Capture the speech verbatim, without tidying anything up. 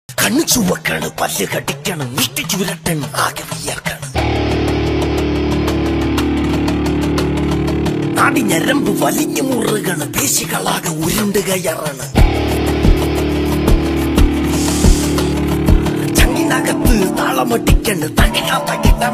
കണ്ണു ചുവക്കാണ്, പല്ല് കടിക്കണം, മുഷ്ടി ചുരട്ടണ്, ആകെ വിയർക്കാണ്. നാടി ഞരമ്പ് വലിഞ്ഞു മുറുകണ്, പേശികളാകെ ഉരുണ്ട് കയറാണ്. ചങ്ങിനകത്ത് താളമൊട്ടിക്കണ്, തകയാ തകിട